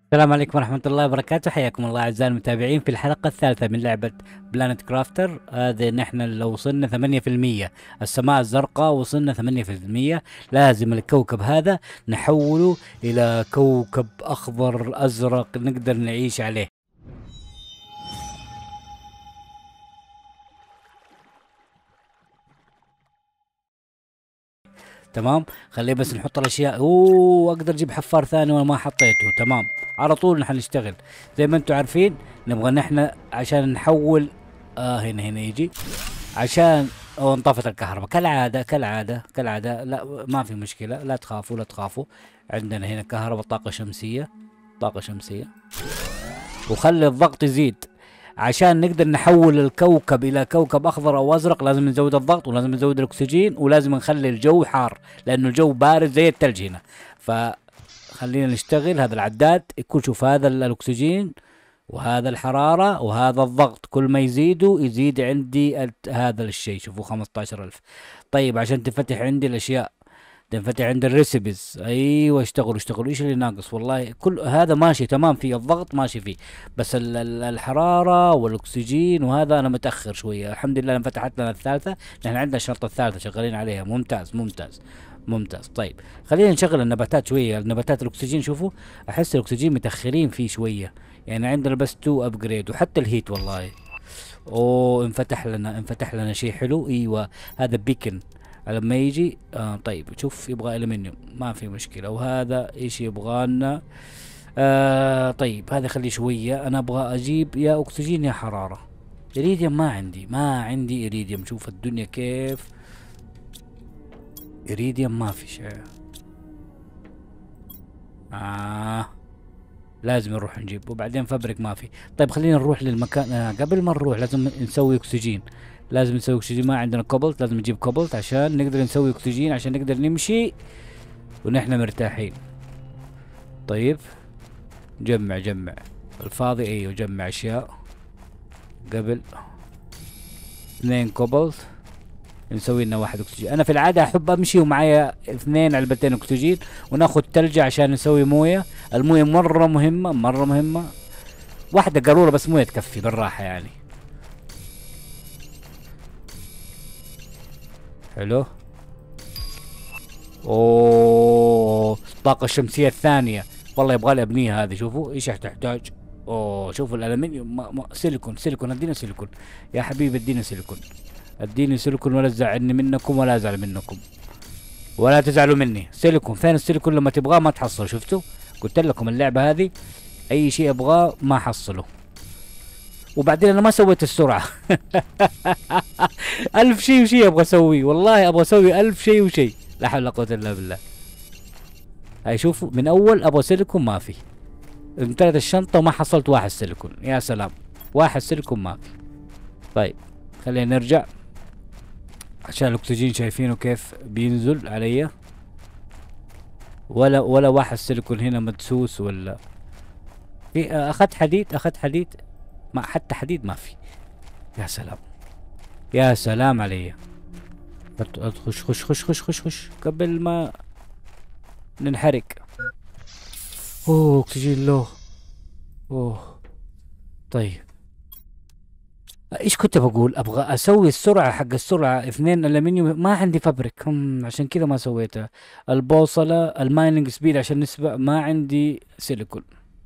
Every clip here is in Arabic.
السلام عليكم ورحمة الله وبركاته، حياكم الله أعزائي المتابعين في الحلقة الثالثة من لعبة بلانت كرافتر. هذه نحن لو وصلنا 8%، السماء الزرقاء وصلنا 8%، لازم الكوكب هذا نحوله إلى كوكب أخضر أزرق نقدر نعيش عليه. تمام، خليه بس نحط الاشياء. اوه، اقدر اجيب حفار ثاني وانا ما حطيته. تمام، على طول نحن نشتغل زي ما انتم عارفين. نبغى نحن عشان نحول. هنا يجي عشان. انطفت الكهرباء كالعادة كالعادة كالعادة. لا ما في مشكلة، لا تخافوا لا تخافوا. عندنا هنا كهرباء، طاقة شمسية، طاقة شمسية. وخلي الضغط يزيد عشان نقدر نحول الكوكب الى كوكب اخضر او ازرق. لازم نزود الضغط ولازم نزود الاكسجين ولازم نخلي الجو حار لانه الجو بارد زي الثلج هنا. فخلينا نشتغل. هذا العداد يكون، شوف هذا الاكسجين وهذا الحرارة وهذا الضغط، كل ما يزيدوا يزيد عندي هذا الشيء. شوفوا 15,000. طيب عشان تفتح عندي الاشياء، تنفتح عند الريسبيز. ايوه، اشتغلوا اشتغلوا. ايش اللي ناقص؟ والله كل هذا ماشي تمام فيه، الضغط ماشي فيه، بس الحراره والاكسجين وهذا انا متاخر شويه. الحمد لله انفتحت لنا الثالثه، نحن عندنا الشرطه الثالثه شغالين عليها. ممتاز ممتاز ممتاز. طيب خلينا نشغل النباتات شويه. النباتات الاكسجين، شوفوا احس الاكسجين متاخرين فيه شويه، يعني عندنا بس 2 ابجريد وحتى الهيت. والله اوه، انفتح لنا شيء حلو. ايوه، هذا بيكن لما يجي. طيب شوف، يبغى الومنيوم ما في مشكلة. وهذا ايش يبغى لنا؟ طيب هذا خليه شوية. انا ابغى اجيب يا اكسجين يا حرارة. اريديوم ما عندي اريديوم. شوف الدنيا كيف. اريديوم ما في شيء. آه لازم نروح نجيب. وبعدين فبرك ما في. طيب خلينا نروح للمكان. قبل ما نروح لازم نسوي اكسجين. لازم نسوي اكسجين. ما عندنا كوبلت، لازم نجيب كوبلت عشان نقدر نسوي اكسجين، عشان نقدر نمشي ونحن مرتاحين. طيب جمع الفاضي. ايوه جمع اشياء قبل. 2 كوبلت نسوي لنا 1 اكسجين. انا في العاده احب امشي ومعايا 2 علبتين اكسجين، وناخذ ثلجه عشان نسوي مويه. المويه مره مهمه مره مهمه. واحده قاروره بس مويه تكفي بالراحه يعني. حلو. اوه، الطاقه الشمسيه الثانيه. والله يبغى لي ابنيها هذه. شوفوا ايش تحتاج. اوه شوفوا الالمنيوم. سيليكون ادينا سيليكون يا حبيبي، ادينا سيليكون. اديني سيليكون ولا تزعلني منكم ولا ازعل منكم ولا تزعلوا مني. سيليكون فين السيليكون؟ لما تبغاه ما تحصله. شفتوا؟ قلت لكم اللعبه هذه اي شيء ابغاه ما حصله. وبعدين انا ما سويت السرعه. 1000 شيء وشيء ابغى اسويه. والله ابغى اسوي 1000 شيء وشيء. لا حول ولا قوه الا بالله. هاي شوفوا، من اول ابغى سيليكون ما في. امتلت الشنطه وما حصلت 1 سيليكون. يا سلام، 1 سيليكون ما في. طيب خلينا نرجع عشان الاكسجين شايفينه كيف بينزل علي. ولا 1 سيليكون هنا مدسوس ولا في. اخذت حديد ما حتى حديد ما في. يا سلام، يا سلام علي. خش خش خش خش خش خش قبل ما ننحرق. اوه اكسجين له. اوه طيب، ايش كنت بقول؟ ابغى اسوي السرعه حق السرعه 2 ألمنيوم. ما عندي فبرك، عشان كذا ما سويتها. البوصله المايننج سبيد عشان نسبق. ما عندي سيليكون.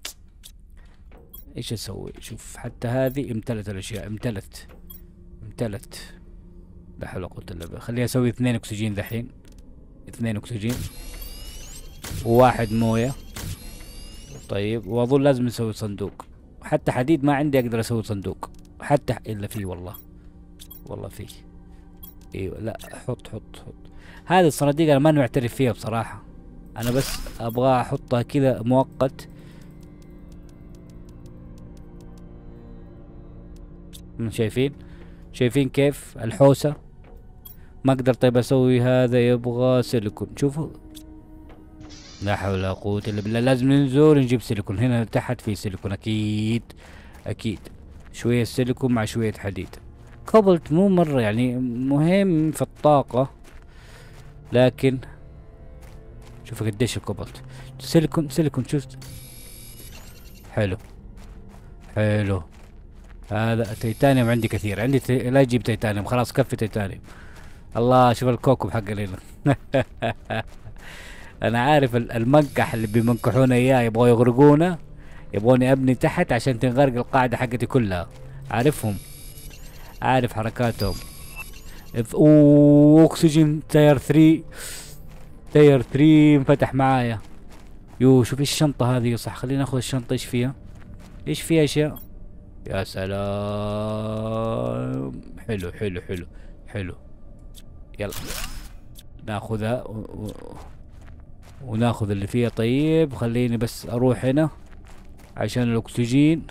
ايش اسوي؟ شوف حتى هذه امتلت الاشياء. امتلت. لا حول ولا قوه الا بالله. خليني اسوي 2 اكسجين دحين. 2 اكسجين وواحد مويه. طيب واظن لازم نسوي صندوق. حتى حديد ما عندي اقدر اسوي صندوق. حتى الا فيه والله. والله فيه. ايوه لا، حط. هذه الصناديق انا ما معترف فيها بصراحة. انا بس ابغى احطها كذا مؤقت. شايفين كيف الحوسة؟ ما اقدر. طيب اسوي هذا يبغى سيليكون. شوفوا، لا حول ولا قوة الا بالله. لازم ننزل نجيب سيليكون. هنا تحت في سيليكون اكيد. اكيد شوية سيليكون مع شوية حديد. كوبلت مو مرة يعني مهم في الطاقة، لكن شوف قديش الكوبلت. سيليكون شوف. حلو حلو. هذا تيتانيوم عندي كثير، عندي لا تجيب تيتانيوم، خلاص كفي تيتانيوم. الله شوف الكوكب حق ليلى. انا عارف المنكح اللي بيمنكحونا اياه، يبغوا يغرقونا، يبغوني ابني تحت عشان تنغرق القاعدة حقتي كلها. عارفهم، عارف حركاتهم. اوه اكسجين تاير 3، تاير 3 انفتح معايا. يو شوف ايش الشنطة هذه، صح خلينا ناخذ الشنطة. ايش فيها؟ ايش فيها اشياء؟ يا سلام، حلو حلو حلو حلو. يلا ناخذها وناخذ اللي فيها. طيب خليني بس اروح هنا عشان الاكسجين.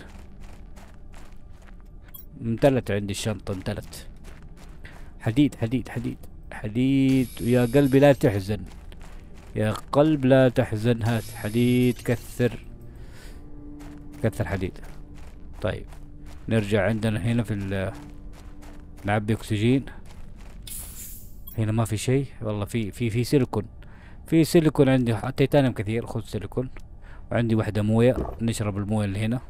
امتلت عندي الشنطة، امتلت. حديد حديد حديد حديد. يا قلبي لا تحزن، يا قلب لا تحزن. هات حديد، كثر كثر حديد. طيب نرجع عندنا هنا في نعبي اكسجين. هنا ما في شيء والله. في سيليكون، في سيليكون عندي. تيتانيوم كثير، خذ سيليكون. وعندي واحدة موية، نشرب الموية اللي هنا.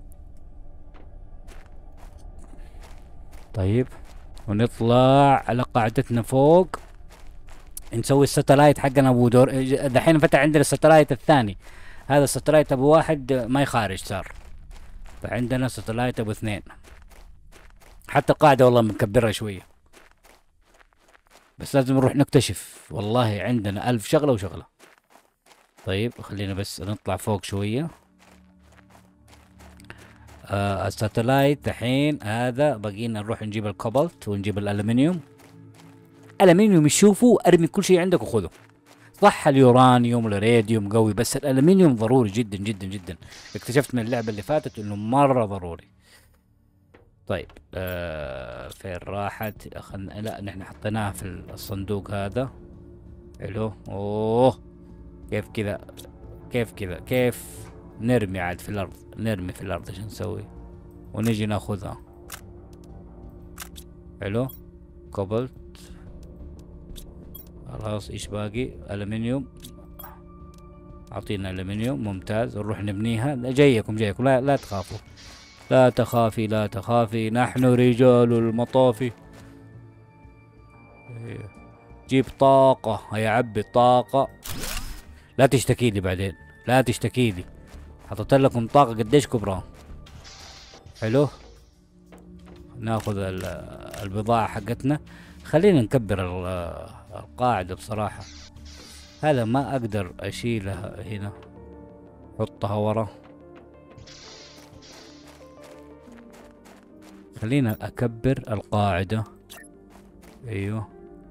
طيب ونطلع على قاعدتنا فوق، نسوي الستلايت حقنا ابو دور. دحين فتح عندنا الستلايت الثاني، هذا الستلايت ابو واحد ما يخارج صار، فعندنا ستلايت ابو اثنين. حتى القاعدة والله مكبرها شوية، بس لازم نروح نكتشف. والله عندنا 1000 شغلة وشغلة. طيب خلينا بس نطلع فوق شوية. الساتلايت دحين هذا بقينا نروح نجيب الكوبالت ونجيب الالومنيوم. الالومنيوم يشوفوا ارمي كل شيء عندك وخذه. صح اليورانيوم الراديوم قوي، بس الالومنيوم ضروري جدا جدا جدا. اكتشفت من اللعبة اللي فاتت انه مرة ضروري. طيب فين راحت؟ اخذنا، لا نحن حطيناها في الصندوق هذا. حلو. اوه كيف كذا، كيف كذا، كيف نرمي عاد في الارض؟ نرمي في الارض. ايش نسوي؟ ونجي ناخذها. حلو. كوبلت خلاص. ايش باقي؟ الومنيوم. اعطينا الومنيوم، ممتاز. نروح نبنيها. جايكم جايكم، لا تخافوا، لا تخافي لا تخافي، نحن رجال المطافي. جيب طاقة، هيا عبي الطاقة. لا تشتكي لي بعدين، لا تشتكي لي. حطيت لكم طاقة قديش كبرى. حلو. ناخذ البضاعة حقتنا. خلينا نكبر القاعدة بصراحة. هذا ما اقدر اشيلها هنا، حطها ورا. خلينا اكبر القاعدة. ايوه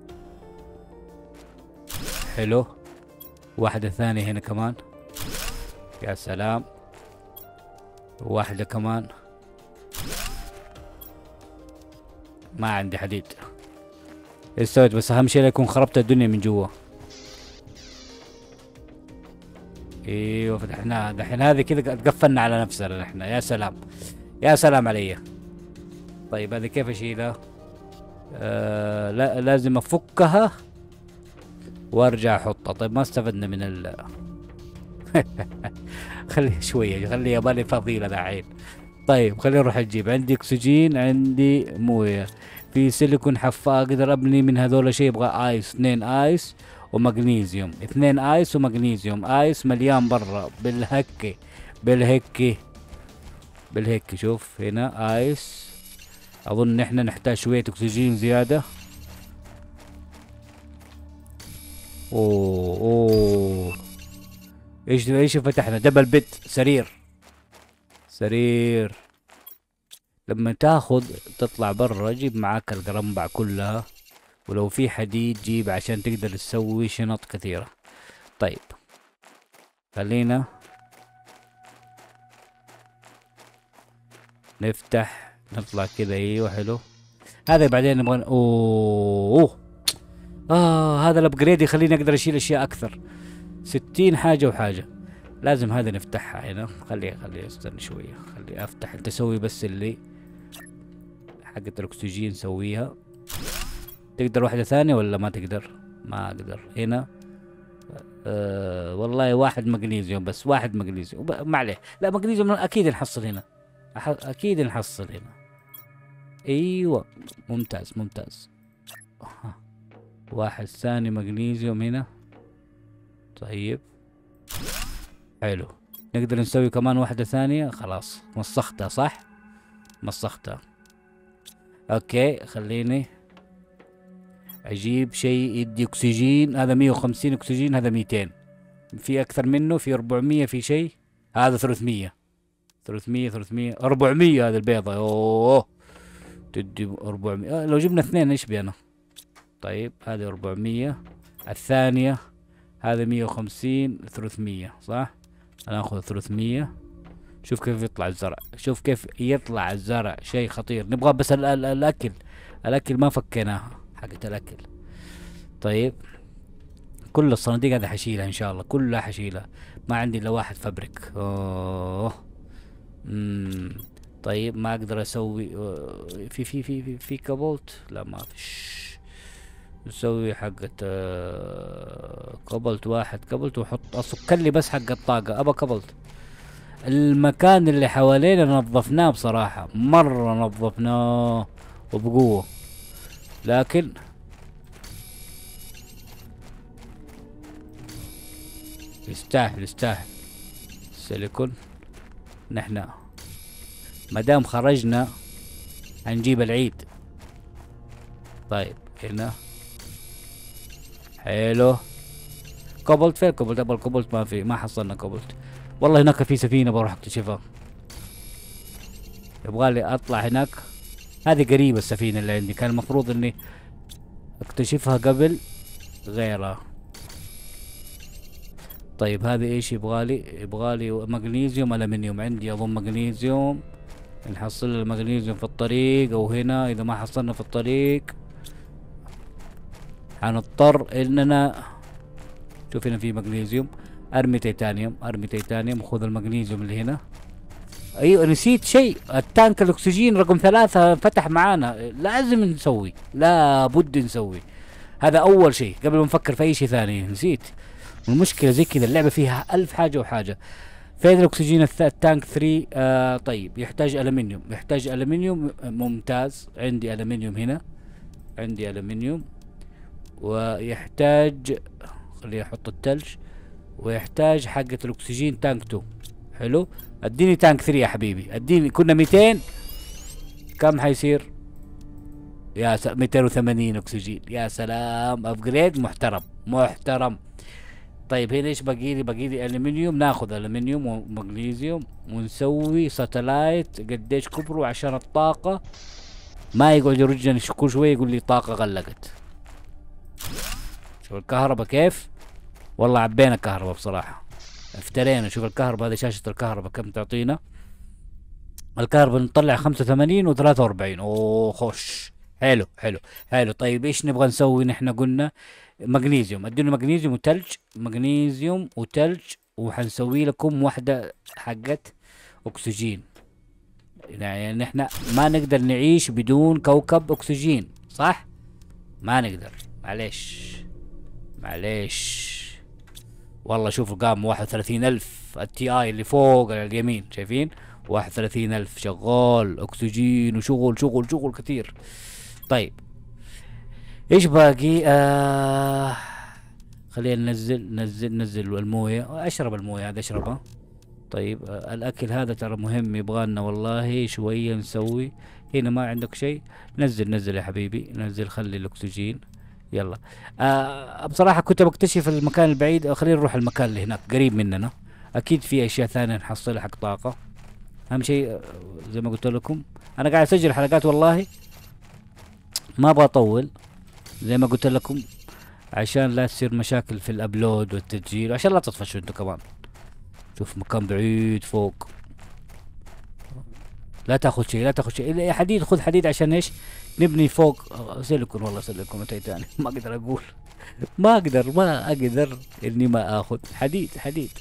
حلو. واحدة ثانية هنا كمان. يا سلام. واحدة كمان. ما عندي حديد. ايش سويت؟ بس اهم شيء لا يكون خربت الدنيا من جوا. ايوه فتحناها دحين. هذه كذا تقفلنا على نفسنا نحن. يا سلام، يا سلام علي. طيب هذه كيف اشيلها؟ لا لازم افكها وارجع احطها. طيب ما استفدنا من خلي شوية، خلي يبالي فضيلة دحين. طيب خلينا نروح نجيب. عندي اكسجين، عندي موية، في سيليكون حفاظ. اقدر ابني من هذول شيء. يبغى ايس، 2 ايس ومغنيسيوم. 2 ايس ومغنيسيوم. ايس مليان برا بالهكي بالهكي بالهكي. شوف هنا ايس. اظن احنا نحتاج شوية اكسجين زيادة. اوه ايش فتحنا؟ دبل بيت، سرير. سرير. لما تاخذ تطلع برا جيب معاك القرنبع كلها، ولو في حديد جيب عشان تقدر تسوي شنط كثيرة. طيب خلينا نفتح نطلع كذا. ايوه حلو. هذا بعدين نبغى. اوه هذا الابجريد يخليني اقدر اشيل اشياء اكثر. 60 حاجة وحاجة. لازم هذا نفتحها هنا. خلي استنى شوية، خلي افتح. انت سوي بس اللي حقة الاكسجين سويها. تقدر واحدة ثانية ولا ما تقدر؟ ما اقدر. هنا والله واحد مغنيسيوم بس، واحد مغنيسيوم ما عليه. لا مغنيسيوم اكيد نحصل هنا، اكيد نحصل هنا. ايوه ممتاز ممتاز. ها. واحد ثاني مغنيسيوم هنا. طيب حلو. نقدر نسوي كمان واحدة ثانية. خلاص مسختها صح؟ مسختها. اوكي خليني اجيب شيء يدي اكسجين. هذا 150 اكسجين، هذا 200. في اكثر منه، في 400، في شيء. هذا 300 300 400. هذا البيضة اوه تدي 400. لو جبنا اثنين ايش بينا؟ طيب هذه 400. الثانية هذا 150 300 صح؟ ناخذ 300. شوف كيف يطلع الزرع، شوف كيف يطلع الزرع، شيء خطير. نبغى بس الاكل. الاكل ما فكيناها حقت الاكل. طيب كل الصناديق هذه حشيلها ان شاء الله، كلها حشيلها. ما عندي الا واحد فبرك. اوه طيب ما اقدر اسوي في كابولت. لا ما فيش. نسوي حقة كابولت واحد. كابولت وحط اصك لي بس حق الطاقة. ابى كابولت. المكان اللي حوالينا نظفناه بصراحة، مرة نظفناه وبقوة، لكن يستاهل يستاهل. سيليكون. نحن مادام خرجنا هنجيب العيد. طيب هنا حلو. كوبلت فين؟ كوبلت ابغى الكوبلت. ما في، ما حصلنا كوبلت. والله هناك في سفينة بروح اكتشفها. يبغالي اطلع هناك. هذه قريبة السفينة اللي عندي، كان المفروض اني اكتشفها قبل غيرها. طيب هذه ايش يبغالي؟ يبغالي مغنيسيوم الومنيوم. عندي اظن مغنيسيوم. نحصل المغنيسيوم في الطريق او هنا. اذا ما حصلنا في الطريق حنضطر اننا، شوف هنا في مغنيسيوم. ارمي تيتانيوم، ارمي تيتانيوم وخذ المغنيسيوم اللي هنا. ايوه نسيت شيء، التانك الاكسجين رقم 3 فتح معانا. لازم نسوي، لابد نسوي. هذا اول شيء قبل ما نفكر في اي شيء ثاني. نسيت. والمشكلة زي كذا اللعبة فيها 1000 حاجة وحاجة. فين الاكسجين التانك 3؟ طيب يحتاج الومنيوم، يحتاج الومنيوم. ممتاز، عندي الومنيوم هنا، عندي الومنيوم. ويحتاج، خليني احط الثلج. ويحتاج حقة الاكسجين تانك 2. حلو. اديني تانك 3 يا حبيبي، اديني. كنا 200، كم حيصير؟ يا 280 اكسجين. يا سلام، ابجريد محترم محترم. طيب هنا ايش باقي لي؟ باقي لي الومنيوم. ناخذ الومنيوم ومغنيسيوم ونسوي ساتلايت. قديش كبره عشان الطاقة ما يقعد يرجعني كل شوية يقول لي طاقة غلقت. شوف الكهرباء كيف. والله عبينا كهرباء بصراحة، افترينا. شوف الكهرباء هذه، شاشة الكهرباء كم تعطينا؟ الكهرباء نطلع 85 و43. اوه خوش. حلو حلو حلو. طيب ايش نبغى نسوي نحن؟ قلنا مغنيسيوم. ادينا مغنيسيوم وتلج، مغنيسيوم وتلج. وحنسوي لكم واحدة حقت اكسجين. يعني نحن ما نقدر نعيش بدون كوكب اكسجين صح؟ ما نقدر. معليش معليش. والله شوفوا قام 31,000. التي اي اللي فوق على اليمين شايفين؟ 31,000 شغال اكسجين وشغل شغل شغل كثير. طيب ايش باقي؟ خلينا ننزل المويه. اشرب المويه هذا اشربها. طيب الاكل هذا ترى مهم، يبغالنا والله شويه نسوي. هنا ما عندك شيء؟ نزل يا حبيبي، نزل. خلي الاكسجين. يلا. بصراحه كنت بكتشف المكان البعيد. خلينا نروح المكان اللي هناك قريب مننا. اكيد في اشياء ثانيه نحصلها حق طاقه. اهم شيء زي ما قلت لكم انا قاعد اسجل حلقات والله ما ابغى اطول زي ما قلت لكم، عشان لا تصير مشاكل في الابلود والتسجيل، عشان لا تطفشوا انتوا كمان. شوف مكان بعيد فوق. لا تاخذ شيء، لا تاخذ شيء. حديد، خذ حديد. عشان ايش؟ نبني فوق. سيليكون. والله سيليكون تاني. ما اقدر اقول. ما اقدر اني ما اخذ حديد. حديد.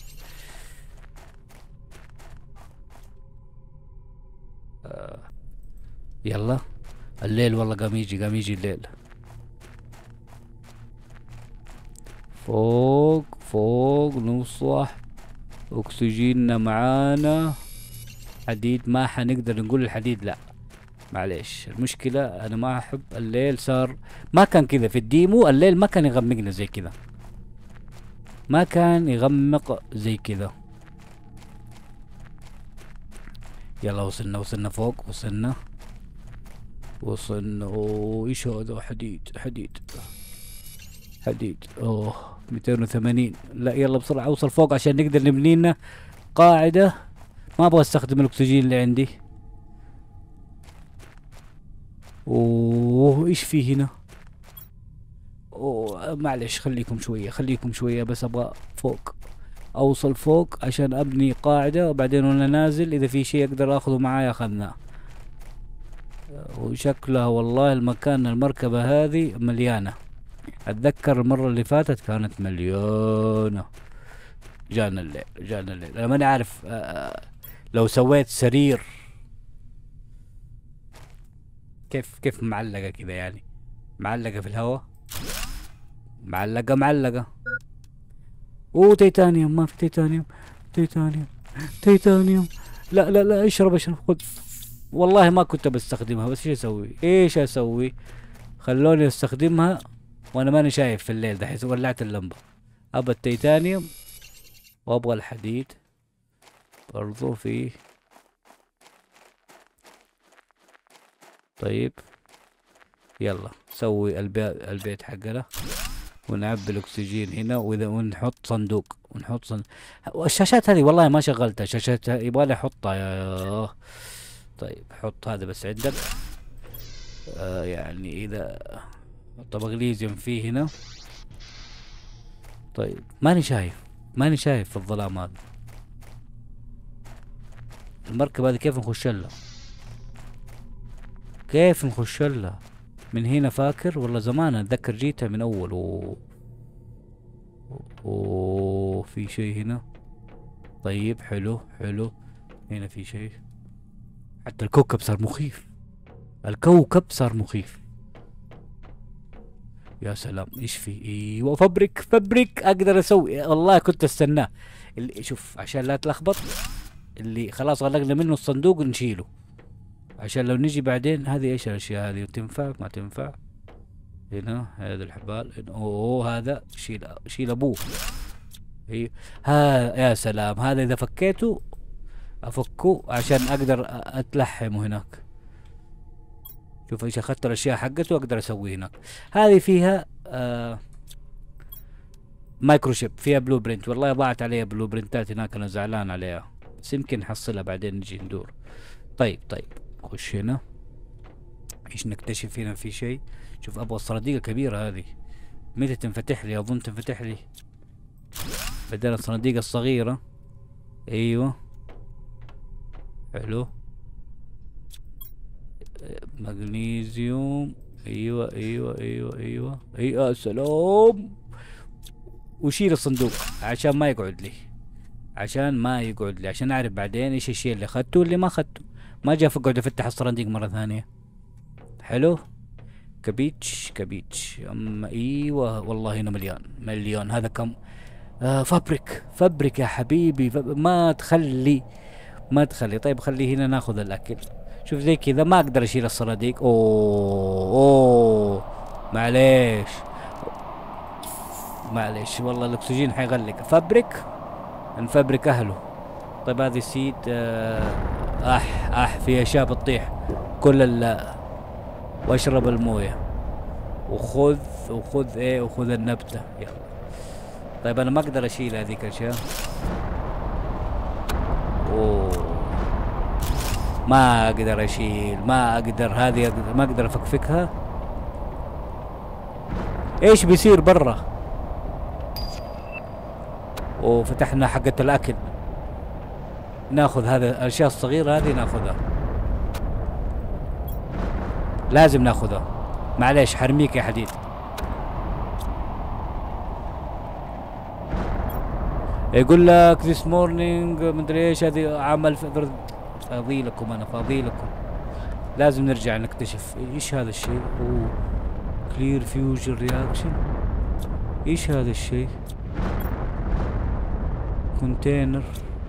يلا. الليل والله قام يجي الليل. فوق فوق نوصح. اكسجيننا معانا. حديد ما حنقدر نقول الحديد لا، معليش. المشكلة انا ما احب الليل، صار ما كان كذا في الديمو، الليل ما كان يغمقنا زي كذا، ما كان يغمق زي كذا. يلا وصلنا فوق، وصلنا. اوه ايش هذا؟ حديد. اوه 280. لا يلا بسرعة اوصل فوق عشان نقدر نبني لنا قاعدة. ما ابغى استخدم الاكسجين اللي عندي. اوه ايش في هنا؟ اوه معلش، خليكم شوية بس ابغى فوق، اوصل فوق عشان ابني قاعدة، وبعدين وانا نازل اذا في شيء اقدر اخذه معايا اخذناه. وشكلها والله المكان، المركبة هذه مليانة. اتذكر المرة اللي فاتت كانت مليانة. جانا الليل. انا ماني عارف لو سويت سرير كيف معلقة كذا يعني، معلقة في الهواء، معلقة. اوه تيتانيوم، ما في تيتانيوم. لا اشرب خذ. والله ما كنت بستخدمها، بس ايش اسوي؟ خلوني استخدمها وانا ماني شايف في الليل دحين، ولعت اللمبة. ابى التيتانيوم وابغى الحديد برضو فيه. طيب يلا سوي البيت حقنا، ونعبي الاكسجين هنا، ونحط صندوق، الشاشات هذه والله ما شغلتها، شاشات يبغالي احطها يا. طيب حط هذا بس عندك. يعني اذا طب اغليزيوم فيه هنا. طيب ماني شايف في الظلام هذا. المركبة هذه كيف نخش لها؟ من هنا فاكر والله زمان اتذكر جيتها من اول. في شيء هنا. طيب حلو. هنا في شيء. حتى الكوكب صار مخيف. يا سلام ايش في؟ ايوه فبرك اقدر اسوي، والله كنت استناه. اللي شوف عشان لا تلخبط، اللي خلاص غلقنا منه الصندوق نشيله عشان لو نجي بعدين. هذه ايش الاشياء هذه؟ تنفع ما تنفع؟ هنا هذا الحبال. اوه هذا شيل ابوه. ايوه يا سلام، هذا اذا فكيته افكه عشان اقدر اتلحمه هناك. شوف ايش اخذت الاشياء حقته واقدر اسوي هناك. هذه فيها مايكرو شيب، فيها بلو برنت. والله ضاعت عليها بلو برنتات هناك، انا زعلان عليها، بس يمكن نحصلها بعدين نجي ندور. طيب خش هنا. ايش نكتشف هنا؟ في شيء. شوف ابغى الصناديق الكبيرة هذه، متى تنفتح لي؟ اظن تنفتح لي بدل الصناديق الصغيرة. ايوه حلو. مغنيسيوم. ايوه سلام. وشيل الصندوق عشان ما يقعد لي، عشان اعرف بعدين ايش الشيء اللي اخذته واللي ما اخذته. ما جاء اقعد افتح الصناديق مرة ثانية. حلو. كبيتش. اما ايوه والله هنا مليون. هذا كم؟ فبرك يا حبيبي. ما تخلي. طيب خلي هنا ناخذ الاكل. شوف زي كذا ما اقدر اشيل الصناديق. اوه معليش والله الاكسجين حيغلق. نفبرك اهله. طيب هذه سيد. في اشياء بتطيح. واشرب المويه. وخذ النبتة. يلا. طيب انا ما اقدر اشيل هذيك الاشياء. ما اقدر اشيل، هذه ما اقدر افكفكها. ايش بيصير برا؟ وفتحنا حقة الاكل. ناخذ هذا الاشياء الصغيرة هذه، ناخذها، لازم ناخذها. معليش حرميك يا حديد. يقول لك this morning مدري ايش هذه عمل فاضي لكم. لازم نرجع نكتشف ايش هذا الشيء. كلير فيوجن رياكشن. ايش هذا الشيء؟ كونتينر.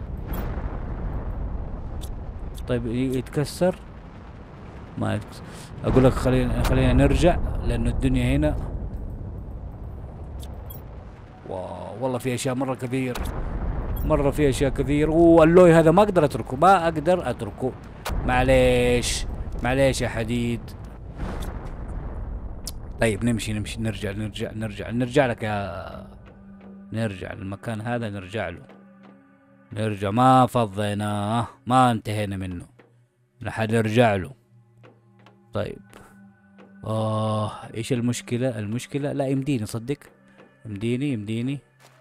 طيب يتكسر؟ ما يتكسر. اقول لك خلينا نرجع لانه الدنيا هنا واو والله في اشياء مرة كثير، مرة في اشياء كثير. واللوي هذا ما اقدر اتركه، ما اقدر اتركه. معليش معليش يا حديد. طيب نمشي نرجع لك يا، نرجع للمكان هذا، نرجع له، نرجع. ما فضيناه، ما انتهينا منه، لحد نرجع له. طيب ايش المشكلة؟ المشكلة لا يمديني صدق، يمديني.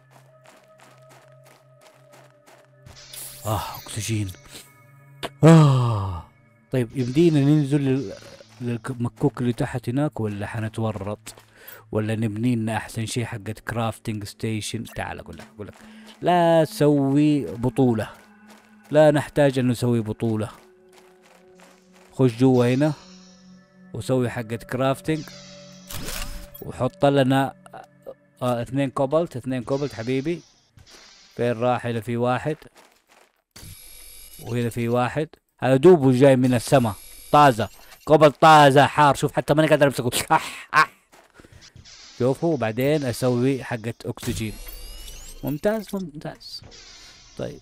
اكسجين. طيب يمدينا ننزل للمكوك اللي تحت هناك ولا حنتورط؟ ولا نبني لنا احسن شيء حقت كرافتنج ستيشن؟ تعال اقول لك لا تسوي بطولة، لا نحتاج ان نسوي بطولة. خش جوا هنا وسوي حقت كرافتنج، وحط لنا 2 كوبلت، 2 كوبلت حبيبي. فين راح؟ هنا في واحد وهنا في واحد. هذا دوبه جاي من السماء، طازة، كوبلت طازة حار. شوف حتى ماني قادر امسكه. شوفوا. وبعدين اسوي حقت اكسجين. ممتاز. طيب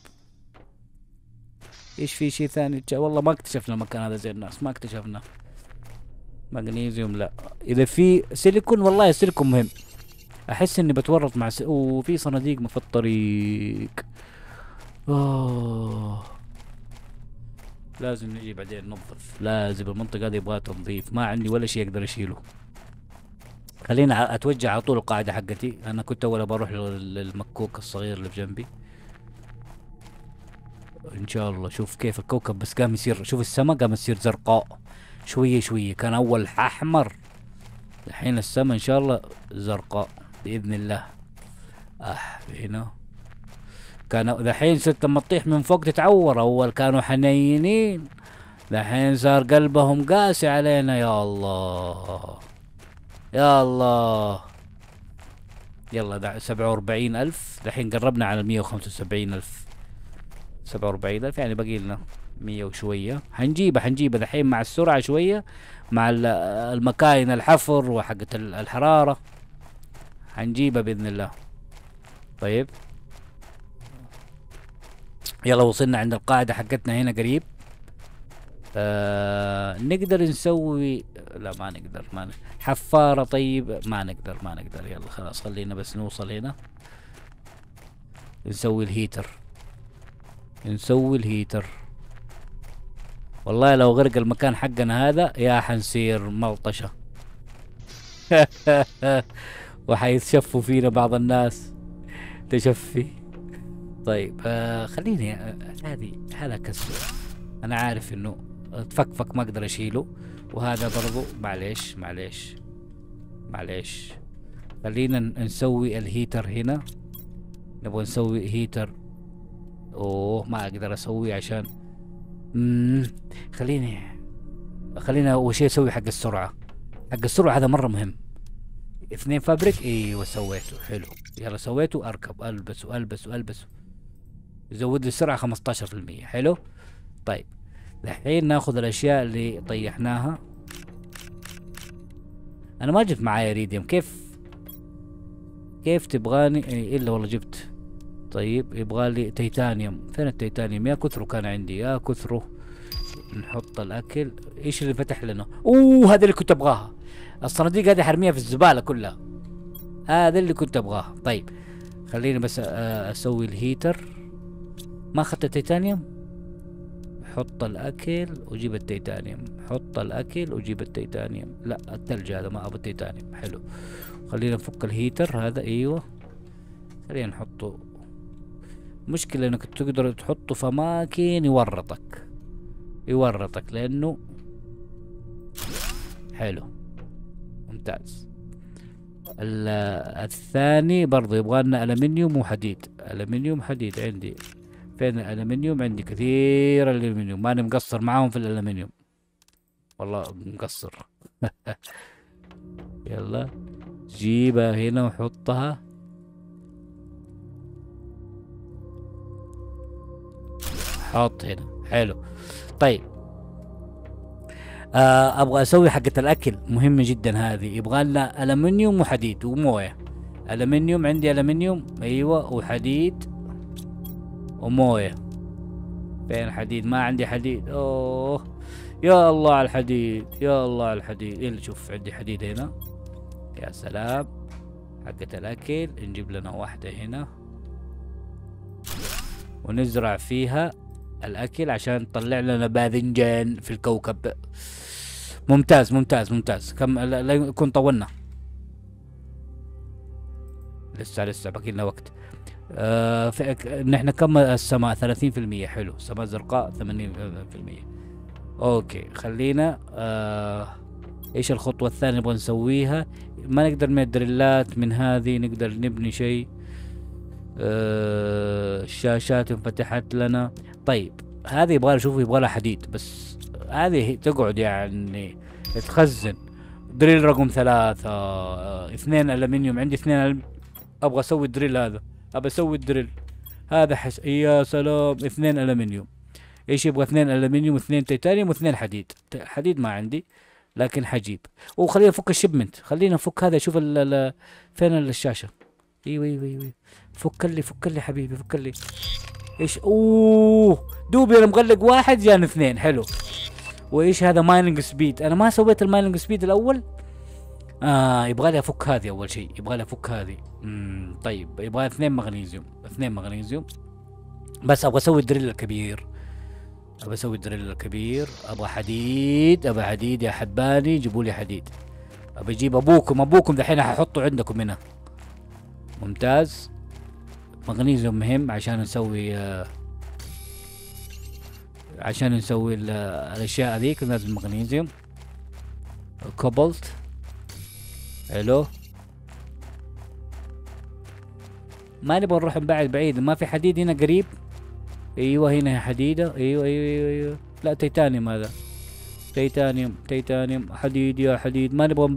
ايش في شيء ثاني؟ والله ما اكتشفنا المكان هذا زي الناس، ما اكتشفنا. مغنيزيوم لا. اذا في سيليكون، والله السيليكون مهم. احس اني بتورط مع وفي صناديق في الطريق. لازم نجي بعدين ننظف، لازم المنطقة هذه يبغى تنظيف. ما عندي ولا شيء اقدر اشيله. خلينا اتوجه على طول القاعدة حقتي. انا كنت اول بروح للمكوك الصغير اللي في جنبي ان شاء الله. شوف كيف الكوكب بس قام يصير، شوف السماء قام يصير زرقاء شوية. كان اول احمر، الحين السماء ان شاء الله زرقاء باذن الله. هنا كانوا دحين ست لما تطيح من فوق تتعور. اول كانوا حنينين، دحين صار قلبهم قاسي علينا. يا الله يا الله. يلا 47,000 دحين، قربنا على 175,000. 47,000 يعني باقي لنا 100 وشوية. حنجيبها دحين مع السرعة شوية، مع المكاين الحفر وحقة الحرارة، حنجيبها بإذن الله. طيب يلا وصلنا عند القاعدة حقتنا هنا قريب. نقدر نسوي، لا ما نقدر، حفارة. طيب ما نقدر. يلا خلاص خلينا بس نوصل هنا نسوي الهيتر. والله لو غرق المكان حقنا هذا يا حنصير ملطشة. وحيتشفوا فينا بعض الناس تشفي. طيب خليني هذا كسر. انا عارف انه تفكفك ما اقدر اشيله، وهذا برضو معليش. خلينا نسوي الهيتر هنا. نبغى نسوي هيتر. ما اقدر اسوي عشان خلينا اول شيء اسوي حق السرعة. هذا مرة مهم. 2 فابريك. ايوه سويته، حلو. يلا سويته. اركب، البسه. يزود لي السرعة 15%. حلو. طيب الحين ناخذ الاشياء اللي طيحناها. انا ما جبت معايا ريديوم. كيف تبغاني؟ الا والله جبت. طيب يبغالي تيتانيوم. فين التيتانيوم؟ يا كثره كان عندي، يا كثره. نحط الاكل. ايش اللي فتح لنا؟ هذا اللي كنت ابغاها. الصناديق هذه حرميها في الزبالة كلها. هذا اللي كنت ابغاه. طيب خليني بس اسوي الهيتر. ما اخذت التيتانيوم. حط الاكل وجيب التيتانيوم. لا الثلج هذا ما ابغى التيتانيوم. حلو. خلينا نفك الهيتر هذا. ايوه خلينا نحطه. مشكلة انك تقدر تحطه في اماكن يورطك لانه حلو. ممتاز. الثاني برضو يبغى لنا الومنيوم وحديد. حديد عندي. فين الالمنيوم؟ عندي كثير الالمنيوم، ماني مقصر معاهم في الالمنيوم، والله مقصر. يلا جيبها هنا وحطها. حط هنا. حلو. طيب ابغى اسوي حقة الاكل مهمة جدا هذه، يبغى لنا الومنيوم وحديد ومويه. الومنيوم عندي الومنيوم، ايوه، وحديد ومويه. فين الحديد؟ ما عندي حديد. اوه يا الله على الحديد، يا الله على الحديد. اللي شوف عندي حديد هنا، يا سلام. حقة الاكل نجيب لنا واحدة هنا ونزرع فيها الاكل عشان تطلع لنا باذنجان في الكوكب. ممتاز ممتاز ممتاز. كم لا يكون طولنا، لسه باقي لنا وقت. نحن كم السماء 30%. حلو. سماء زرقاء 80%. اوكي خلينا ايش الخطوة الثانية نبغى نسويها؟ ما نقدر من الدريلات من هذه نقدر نبني شيء. الشاشات انفتحت لنا. طيب هذه يبغى اشوف، يبغى لها حديد، بس هذه تقعد يعني تخزن. دريل رقم 3 2 الومنيوم. عندي 2 ابغى اسوي الدريل هذا، ابغى اسوي الدريل هذا يا سلام. 2 الومنيوم. ايش يبغى؟ 2 الومنيوم و2 تيتانيوم و2 حديد. حديد ما عندي لكن حجيب. وخلينا نفك الشيبمنت، خلينا نفك هذا. شوف فين الشاشة. ايوه ايوه ايوه. فك لي حبيبي، فك لي. ايش؟ اوه دوبي انا مغلق واحد جان 2. حلو. وايش هذا؟ مايننج سبيد. انا ما سويت المايننج سبيد الاول. يبغى لي افك هذه اول شيء، يبغى لي افك هذه. طيب يبغى 2 مغنيسيوم، 2 مغنيسيوم. بس ابغى اسوي الدريل الكبير، ابغى اسوي الدريل الكبير. ابغى حديد، ابغى حديد يا حباني، جيبوا لي حديد. ابى اجيب ابوكم دحين ححطه عندكم هنا. ممتاز. مغنيسيوم مهم عشان نسوي الاشياء هذيك، لازم مغنيسيوم. كوبالت. حلو. ما نبغى نروح بعيد. ما في حديد هنا قريب. ايوه هنا حديدة. ايوه. لا تيتانيوم هذا. تيتانيوم حديد يا حديد. ما نبغى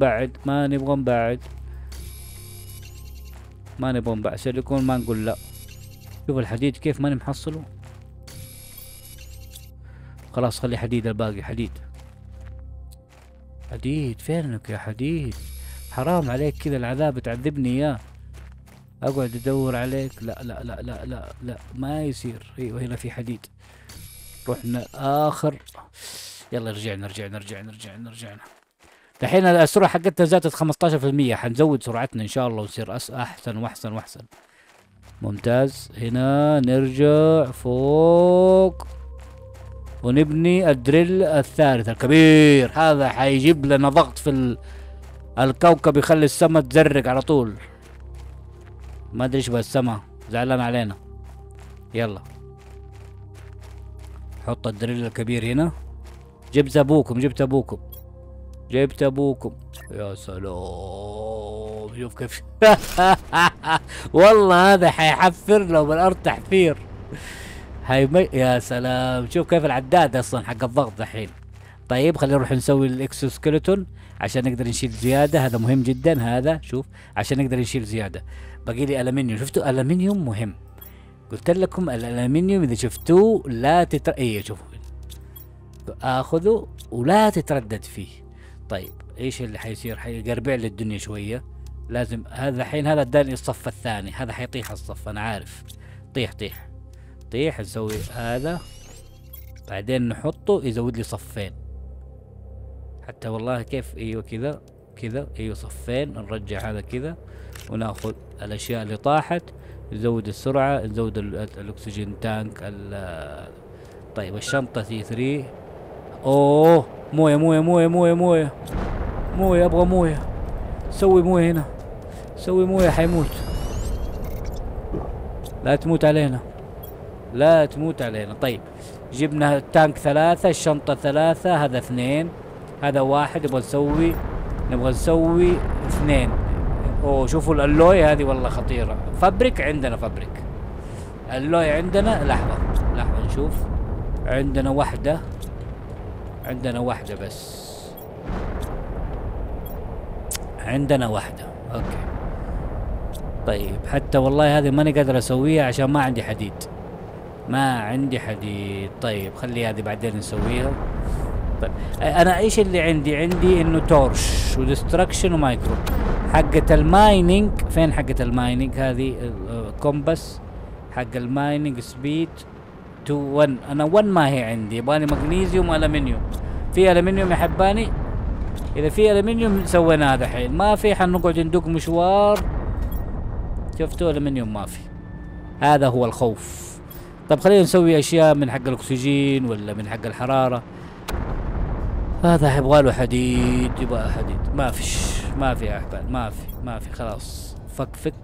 نبغى سيليكون ما نقول لا. شوف الحديد كيف ماني محصله. خلاص خلي حديد، الباقي حديد. فينك يا حديد؟ حرام عليك كذا العذاب تعذبني اياه. اقعد ادور عليك. لا لا لا لا لا لا ما يصير. ايوه هنا في حديد. رحنا اخر. يلا رجعنا. دحين السرعة حقتنا زادت 15%. حنزود سرعتنا ان شاء الله ونصير احسن واحسن. ممتاز. هنا نرجع فوق ونبني الدريل الثالث الكبير. هذا حيجيب لنا ضغط في الكوكب، يخلي السما تزرق على طول. ما ادري ايش السما زعلان علينا. يلا حط الدريل الكبير هنا. جبت ابوكم. يا سلام. شوف كيف والله هذا حيحفر لو بالارض تحفير. يا سلام. شوف كيف العداد اصلا حق الضغط دحين. طيب خلينا نروح نسوي الاكسوسكيلتون عشان نقدر نشيل زيادة. هذا مهم جدا هذا. شوف عشان نقدر نشيل زيادة. باقي لي الومنيوم. شفتوا الومنيوم مهم. قلت لكم الالومنيوم اذا شفتوه لا شوفوا اخذه ولا تتردد فيه. طيب ايش اللي حيصير؟ حيقربع لي الدنيا شويه. لازم هذا الحين هذا اداني الصف الثاني. هذا حيطيح الصف انا عارف. طيح. نسوي هذا بعدين نحطه يزود لي صفين حتى. والله كيف. ايوه كذا. ايوه صفين. نرجع هذا كذا وناخذ الاشياء اللي طاحت. نزود السرعة، نزود الاكسجين تانك. طيب الشنطة تي 3. اوه موية. ابغى موية. سوي موية هنا. حيموت. لا تموت علينا. طيب جبنا التانك 3، الشنطة 3، هذا 2، هذا 1. نبغى نسوي 2. اوه شوفوا الالوي هذه والله خطيرة. عندنا فبريك. اللوي عندنا. لحظة نشوف. عندنا واحدة بس. اوكي. طيب حتى والله هذه ماني قادر اسويها عشان ما عندي حديد. ما عندي حديد. طيب خلي هذه بعدين نسويها. طيب انا ايش اللي عندي انه تورش وديستركشن ومايكرو. حقة المايننج فين؟ حقة المايننج هذه كومبس حق المايننج سبيد 2 1. انا 1 ما هي عندي، يبغاني مغنيسيوم والمنيوم. في الومنيوم يا حباني؟ اذا في الومنيوم سويناه دحين، ما في حنقعد ندق مشوار. شفتوا الومنيوم ما في، هذا هو الخوف. طب خلينا نسوي اشياء من حق الاكسجين ولا من حق الحرارة. هذا يبغاله حديد، يبغى حديد. ما فيش، ما في يا احباب، ما في خلاص. فك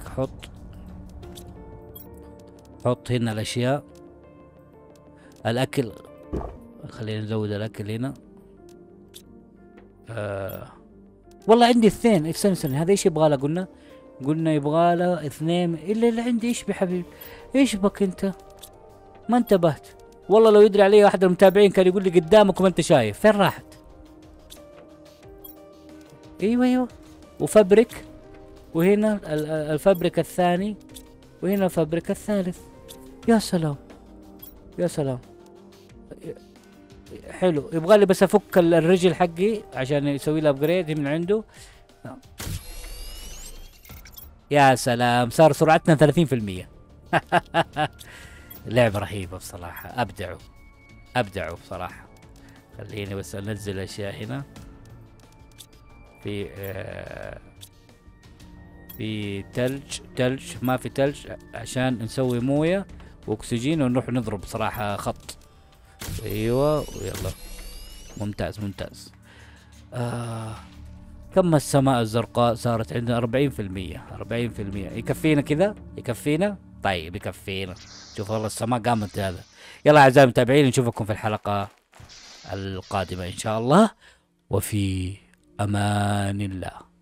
حط هنا الاشياء. الاكل خلينا نزود الاكل هنا. والله عندي اثنين. استنى هذا ايش يبغى له؟ قلنا يبغى له اثنين الا اللي عندي. ايش بحبيبي؟ ايش بك انت؟ ما انتبهت والله. لو يدري علي احد المتابعين كان يقول لي قدامك وما انت شايف. فين راحت؟ ايوه وفبرك، وهنا الفبرك الثاني، وهنا الفبرك الثالث. يا سلام يا سلام، حلو. يبغى لي بس افك الرجل حقي عشان يسوي له ابجريد من عنده. يا سلام، صار سرعتنا 30%. لعبة رهيبة بصراحة، ابدعوا بصراحة. خليني بس انزل اشياء هنا. في تلج ما في تلج عشان نسوي موية واكسجين ونروح نضرب صراحة خط. ايوه ويلا. ممتاز. كم السماء الزرقاء صارت عندنا 40%. يكفينا كذا؟ يكفينا؟ طيب يكفينا. شوف والله السماء قامت هذا. يلا اعزائي المتابعين، نشوفكم في الحلقة القادمة ان شاء الله، وفي امان الله.